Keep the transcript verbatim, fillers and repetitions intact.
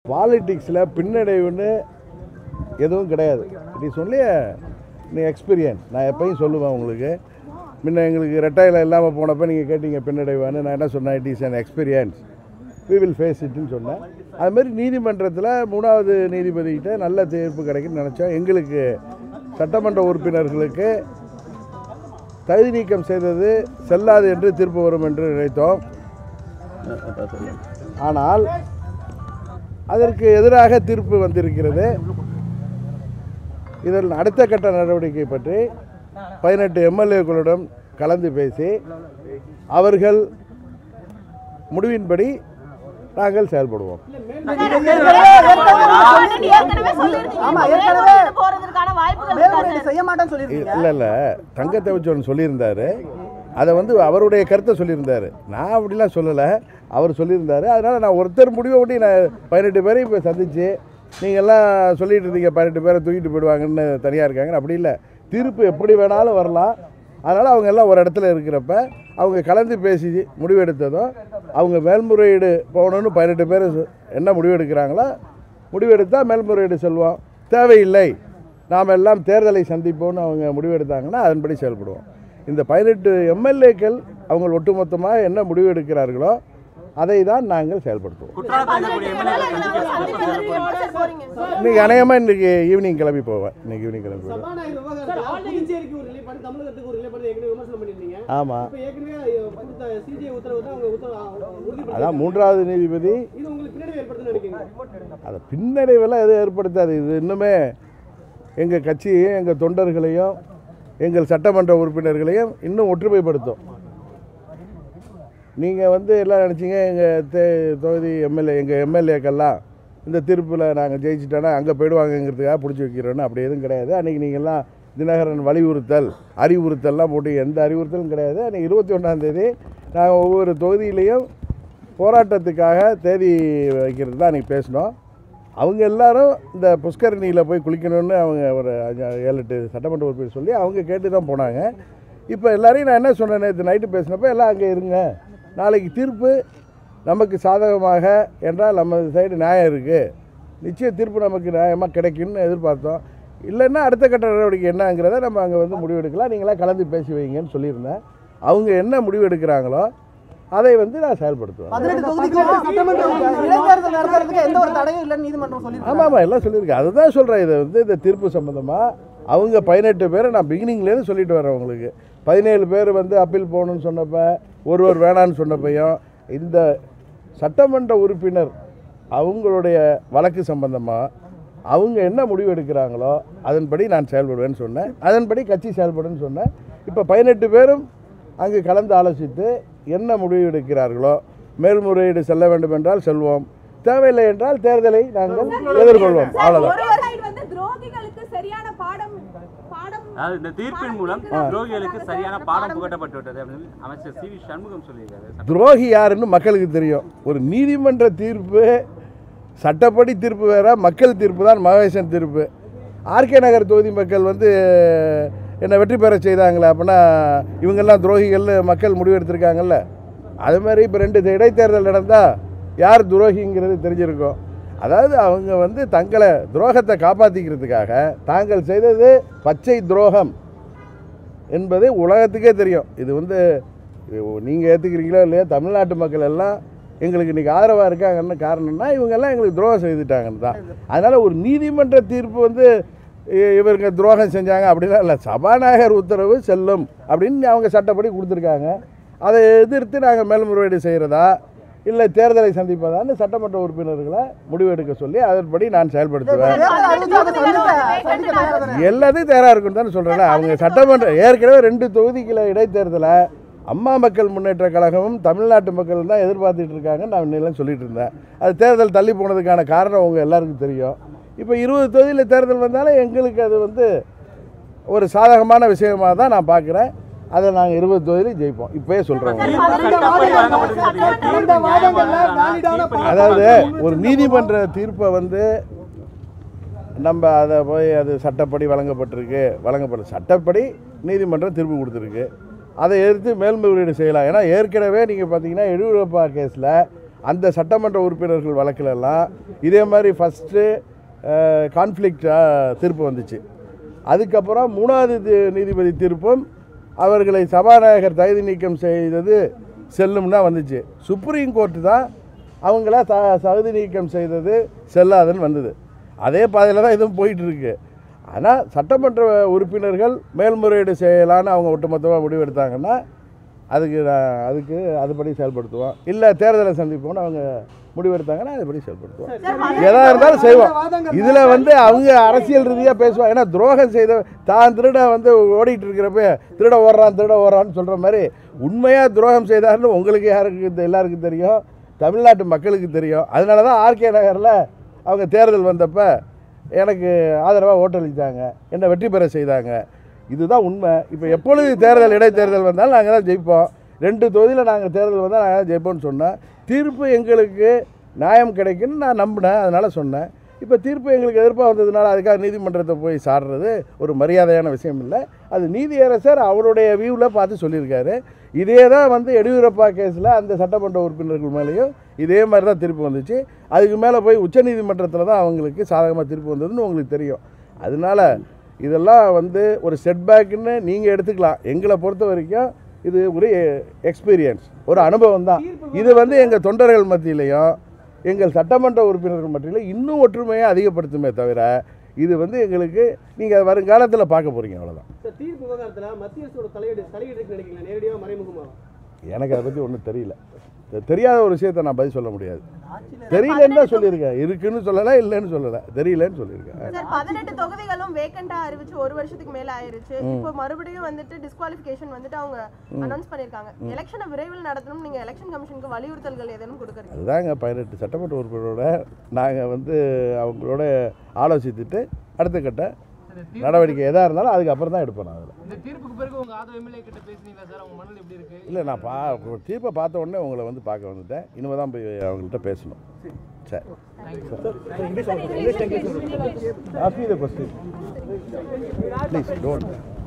பாலிடிக்ஸில் பின்னடைவுன்னு எதுவும் கிடையாது. நீ சொல்லி நீ எக்ஸ்பீரியன்ஸ் நான் எப்பயும் சொல்லுவேன் உங்களுக்கு. முன்ன எங்களுக்கு ரெட்டையில் இல்லாமல் போனப்போ நீங்கள் கேட்டீங்க பின்னடைவான்னு, நான் என்ன சொன்னேன், it is an experience, we will face இட்னு சொன்னேன். அதுமாதிரி நீதிமன்றத்தில் மூணாவது நீதிபதிக்கிட்ட நல்ல தீர்ப்பு கிடைக்குன்னு நினச்சோம். எங்களுக்கு சட்டமன்ற உறுப்பினர்களுக்கு தகுதி நீக்கம் செய்தது செல்லாது என்று தீர்ப்பு வரும் என்று நினைத்தோம். ஆனால் அதற்கு எதிராக தீர்ப்பு வந்திருக்கிறது. இதில் அடுத்த கட்ட நடவடிக்கை பற்றி பதினெட்டு எம்எல்ஏக்களுடன் கலந்து பேசி அவர்கள் முடிவின்படி நாங்கள் செயல்படுவோம். இல்லை இல்லை தங்கத்தை வச்சு ஒன்று சொல்லியிருந்தார். அதை வந்து அவருடைய கருத்தை சொல்லியிருந்தார். நான் அப்படிலாம் சொல்லலை, அவர் சொல்லியிருந்தார். அதனால் நான் ஒருத்தர் முடிவை ஒட்டி நான் பதினெட்டு பேரை இப்போ சந்தித்து நீங்கள்லாம் சொல்லிட்டு இருந்தீங்க பதினெட்டு பேரை தூக்கிட்டு போயிடுவாங்கன்னு தனியாக இருக்காங்கன்னு. அப்படி இல்லை, தீர்ப்பு எப்படி வேணாலும் வரலாம். அதனால் அவங்க எல்லாம் ஒரு இடத்துல இருக்கிறப்ப அவங்க கலந்து பேசி முடிவெடுத்ததும் அவங்க மேல்முறையீடு போகணுன்னு பதினெட்டு பேர் என்ன முடிவெடுக்கிறாங்களோ முடிவெடுத்தால் மேல்முறையீடு செல்வோம். தேவையில்லை நாம் எல்லாம் தேர்தலை சந்திப்போம்னு அவங்க முடிவெடுத்தாங்கன்னா அதன்படி செயல்படுவோம். இந்த பதினெட்டு எம்எல்ஏக்கள் அவங்க ஒட்டுமொத்தமாக என்ன முடிவு எடுக்கிறார்களோ அதை தான் நாங்கள் செயல்படுத்துவோம். இன்னைக்கு அநேகமாக இன்றைக்கி ஈவினிங் கிளம்பி போவேன். இன்னைக்கு ஈவினிங் கிளம்பி போவேன். ஆமாம், அதான் மூன்றாவது நீதிபதி அதை பின்னடைவெல்லாம் எதுவும் ஏற்படுத்தாது. இது இன்னுமே எங்கள் கட்சியையும் எங்கள் தொண்டர்களையும் எங்கள் சட்டமன்ற உறுப்பினர்களையும் இன்னும் ஒற்றுமைப்படுத்தும். நீங்கள் வந்து எல்லாம் நினச்சிங்க எங்கள் தே தொகுதி எம்எல்ஏ எங்கள் எம்எல்ஏக்கெல்லாம் இந்த தீர்ப்பில் நாங்கள் ஜெயிச்சிட்டோன்னா அங்கே போயிடுவாங்கங்கிறதுக்காக பிடிச்சி வைக்கிறோன்னு அப்படி எதுவும் கிடையாது. அன்றைக்கி நீங்கள்லாம் தினகரன் வலியுறுத்தல் அறிவுறுத்தல்லாம் போட்டு எந்த அறிவுறுத்தலும் கிடையாது. அன்றைக்கி இருபத்தி ஒன்றாந்தேதி நாங்கள் ஒவ்வொரு தொகுதியிலையும் போராட்டத்துக்காக தேதி வைக்கிறது தான் அன்றைக்கி பேசினோம். அவங்க எல்லோரும் இந்த புஷ்கரணியில் போய் குளிக்கணும்னு அவங்க ஒரு ஏழு எட்டு சட்டமன்ற உறுப்பினர் சொல்லி அவங்க கேட்டு தான் போனாங்க. இப்போ எல்லோரையும் நான் என்ன சொன்னேன், நேற்று நைட்டு பேசினப்போ எல்லாம் அங்கே இருங்க, நாளைக்கு தீர்ப்பு நமக்கு சாதகமாக என்றால் நம்ம சைடு நியாயம் இருக்குது, நிச்சயம் தீர்ப்பு நமக்கு நியாயமாக கிடைக்கும்னு எதிர்பார்த்தோம். இல்லைன்னா அடுத்த கட்ட நடவடிக்கை என்னங்கிறத நம்ம அங்கே வந்து முடிவெடுக்கலாம், நீங்களாம் கலந்து பேசி வைங்கன்னு சொல்லியிருந்தேன். அவங்க என்ன முடிவு எடுக்கிறாங்களோ அதை வந்து நான் செயல்படுத்துவேன். ஆமாம் ஆமாம் எல்லாம் சொல்லியிருக்கேன். அதுதான் சொல்கிறேன். இதை வந்து இந்த தீர்ப்பு சம்மந்தமாக அவங்க பதினெட்டு பேரை நான் பிகினிங்லேருந்து சொல்லிட்டு வரேன். உங்களுக்கு பதினேழு பேர் வந்து அப்பீல் போகணுன்னு சொன்னப்போ ஒருவர் வேணான்னு சொன்னப்பையும் இந்த சட்டமன்ற உறுப்பினர் அவங்களுடைய வழக்கு சம்பந்தமாக அவங்க என்ன முடிவு எடுக்கிறாங்களோ அதன்படி நான் செயல்படுவேன்னு சொன்னேன். அதன்படி கட்சி செயல்படுன்னு சொன்னேன். இப்போ பதினெட்டு பேரும் அங்கு கலந்து ஆலோசித்து என்ன முடிவு எடுக்கிறார்களோ மேல்முறையீடு செல்ல வேண்டும் என்றால் செல்வோம், தேவையில்லை என்றால் தேர்தலை நாங்கள் எதிர்கொள்வோம். அவ்வளோதான். இந்த தீர்ப்பின் மூலம் துரோகிகளுக்கு சரியான பாடம் புகட்டப்பட்டுவிட்டது அப்படின்னு அமைச்சர் சி வி சண்முகம் சொல்லியிருக்காரு. துரோகி யாருன்னு மக்களுக்கு தெரியும். ஒரு நீதிமன்ற தீர்ப்பு சட்டப்படி தீர்ப்பு வேற, மக்கள் தீர்ப்பு தான் மகேசன் தீர்ப்பு. ஆர்கே நகர் தொகுதி மக்கள் வந்து என்னை வெற்றி பெற செய்தாங்களே, அப்படின்னா இவங்கெல்லாம் துரோகிகள்னு மக்கள் முடிவெடுத்திருக்காங்கல்ல. அது மாதிரி இப்போ ரெண்டு இடைத்தேர்தல் நடந்தால் யார் துரோகிங்கிறது தெரிஞ்சிருக்கும். அதாவது அவங்க வந்து தங்களை துரோகத்தை காப்பாற்றிக்கிறதுக்காக தாங்கள் செய்தது பச்சை துரோகம் என்பது உலகத்துக்கே தெரியும். இது வந்து நீங்கள் ஏற்றுக்கிறீங்களோ இல்லையா, தமிழ்நாட்டு மக்கள் எல்லாம் எங்களுக்கு இன்றைக்கி ஆதரவாக இருக்காங்கன்னு காரணம்னா இவங்கெல்லாம் எங்களுக்கு துரோகம் செய்துட்டாங்கன்னு தான். அதனால் ஒரு நீதிமன்ற தீர்ப்பு வந்து இவருக்கு துரோகம் செஞ்சாங்க அப்படின்னா இல்லை, சபாநாயகர் உத்தரவு செல்லும் அப்படின்னு அவங்க சட்டப்படி கொடுத்துருக்காங்க. அதை எதிர்த்து நாங்கள் மேல்முறையீடு செய்கிறதா இல்லை தேர்தலை சந்திப்பதான்னு சட்டமன்ற உறுப்பினர்களை முடிவெடுக்க சொல்லி அதன்படி நான் செயல்படுத்துவேன். எல்லாத்தையும் தயாராக இருக்குன்னு தானே சொல்கிறேன். அவங்க சட்டமன்ற ஏற்கனவே ரெண்டு தொகுதிகளை இடைத்தேர்தலை அம்மா மக்கள் முன்னேற்ற கழகமும் தமிழ்நாட்டு மக்கள் தான் எதிர்பார்த்துட்டு இருக்காங்க. நான் இன்னும் சொல்லிட்டு இருந்தேன். அது தேர்தல் தள்ளி போனதுக்கான காரணம் அவங்க எல்லாருக்கும் தெரியும். இப்போ இருபது தொகுதியில் தேர்தல் வந்தாலும் எங்களுக்கு அது வந்து ஒரு சாதகமான விஷயமாக தான் நான் பார்க்குறேன். அதை நாங்கள் இருபது தொகுதியிலும் ஜெயிப்போம். இப்போயே சொல்கிறோம். அதாவது ஒரு நீதிமன்ற தீர்ப்பை வந்து நம்ம அதை போய் அது சட்டப்படி வழங்கப்பட்டிருக்கு, வழங்கப்பட்ட சட்டப்படி நீதிமன்றம் தீர்ப்பு கொடுத்துருக்கு. அதை எதிர்த்து மேல்முறையீடு செய்யலாம். ஏன்னா ஏற்கனவே நீங்கள் பார்த்தீங்கன்னா எடியூரப்பா கேஸில் அந்த சட்டமன்ற உறுப்பினர்கள் வழக்கிலெல்லாம் இதே மாதிரி ஃபஸ்ட்டு கான்ஃப்ளிக்டாக தீர்ப்பு வந்துச்சு. அதுக்கப்புறம் மூணாவது நீதிபதி தீர்ப்பும் அவர்களை சபாநாயகர் தகுதி நீக்கம் செய்தது செல்லும்னா வந்துச்சு. சுப்ரீம் கோர்ட்டு தான் அவங்கள த தகுதி நீக்கம் செய்தது செல்லாதுன்னு வந்தது. அதே பாதையில் தான் இதுவும் போயிட்டுருக்கு. ஆனால் சட்டமன்ற உறுப்பினர்கள் மேல்முறையீடு செய்யலான்னு அவங்க ஒட்டுமொத்தமாக முடிவெடுத்தாங்கன்னா அதுக்கு அதுக்கு அதுபடி செயல்படுத்துவோம். இல்லை தேர்தலை சந்திப்போம்னு அவங்க முடிவெடுத்தாங்கன்னா அதுபடி செயல்படுத்துவோம். எதாக இருந்தாலும் செய்வோம். இதில் வந்து அவங்க அரசியல் ரீதியாக பேசுவாங்க. ஏன்னா துரோகம் செய்த தான் திருட வந்து ஓடிட்டு இருக்கிறப்ப திருட ஓடுறான் திருட ஓடுறான்னு சொல்கிற மாதிரி உண்மையாக துரோகம் செய்தாருன்னு உங்களுக்கு யாருக்கு எல்லாருக்கும் தெரியும், தமிழ்நாட்டு மக்களுக்கு தெரியும். அதனால தான் ஆர்கே நகரில் அவங்க தேர்தல் வந்தப்போ எனக்கு ஆதரவாக ஓட்டளித்தாங்க, என்னை வெற்றி பெற செய்தாங்க. இதுதான் உண்மை. இப்போ எப்பொழுது தேர்தல் இடைத்தேர்தல் வந்தாலும் நாங்கள் தான் ஜெயிப்போம். ரெண்டு தொகுதியில் நாங்கள் தேர்தல் வந்தால் நாங்கள் தான் ஜெயிப்போம்னு சொன்னேன். தீர்ப்பு எங்களுக்கு நியாயம் கிடைக்குன்னு நான் நம்பினேன், அதனால் சொன்னேன். இப்போ தீர்ப்பு எங்களுக்கு எதிர்ப்பாக வந்ததுனால அதுக்காக நீதிமன்றத்தை போய் சாடுறது ஒரு மரியாதையான விஷயம் இல்லை. அது நீதியரசர் அவருடைய வியூவில் பார்த்து சொல்லியிருக்காரு. இதே தான் வந்து எடியூரப்பா கேஸில் அந்த சட்டமன்ற உறுப்பினர்கள் மேலேயும் இதே மாதிரி தான் தீர்ப்பு வந்துச்சு. அதுக்கு மேலே போய் உச்சநீதிமன்றத்தில் தான் அவங்களுக்கு சாதகமாக தீர்ப்பு வந்ததுன்னு உங்களுக்கு தெரியும். அதனால் இதெல்லாம் வந்து ஒரு செட்பேக்குன்னு நீங்கள் எடுத்துக்கலாம். எங்களை பொறுத்த வரைக்கும் இது ஒரு எக்ஸ்பீரியன்ஸ், ஒரு அனுபவம் தான். இது வந்து எங்கள் தொண்டர்கள் மத்தியிலையும் எங்கள் சட்டமன்ற உறுப்பினர்கள் மத்தியிலும் இன்னும் ஒற்றுமையை அதிகப்படுத்துமே தவிர இது வந்து எங்களுக்கு நீங்கள் வருங்காலத்தில் பார்க்க போகிறீங்க, அவ்வளோதான். தீர்ப்பு விவகாரத்தில் மத்திய அரசோட தலையீடு தலையீடு நினைக்கிறீங்களா, நேரடியாக மறைமுகமாக? எனக்கு அதை பற்றி ஒன்றும் தெரியல. தெரியாத ஒரு விஷயத்தை நான் பதில் சொல்ல முடியாது. தெரியலன்னு தான் சொல்லியிருக்கேன். இருக்குன்னு சொல்லலை, இல்லைன்னு சொல்லலை, தெரியலன்னு சொல்லியிருக்கேன். சார், பதினெட்டு தொகுதிகளும் வேக்கண்டா அறிவிச்சு ஒரு வருஷத்துக்கு மேல ஆயிருச்சு. இப்போ மறுபடியும் வந்துட்டு டிஸ்குவாலிஃபிகேஷன் வந்துட்டு அவங்க அனௌன்ஸ் பண்ணிருக்காங்க. எலெக்ஷனை விரைவில் நடத்தணும், நீங்க எலெக்ஷன் கமிஷனுக்கு வலியுறுத்தல்கள் ஏதேனும் கொடுக்குறீங்க? அதுதாங்க பதினெட்டு சட்டமன்ற உறுப்பினரோட நாங்கள் வந்து அவங்களோட ஆலோசித்துட்டு அடுத்த கட்ட நடவடிக்கை எதாக இருந்தாலும் அதுக்கப்புறம் தான் எடுப்போம். அதில் இந்த தீர்ப்புக்கு பிறகு உங்கள் ஆதரவு எம்எல்ஏ கிட்ட பேசுனீங்களா சார்? அவங்க மனதில் எப்படி இருக்குது? இல்லை, நான் பா தீர்ப்பை பார்த்த உடனே உங்களை வந்து பார்க்க வந்துட்டேன். இனிமேல் தான் போய் அவங்கள்ட்ட பேசணும். சரி, ask me the question please, don't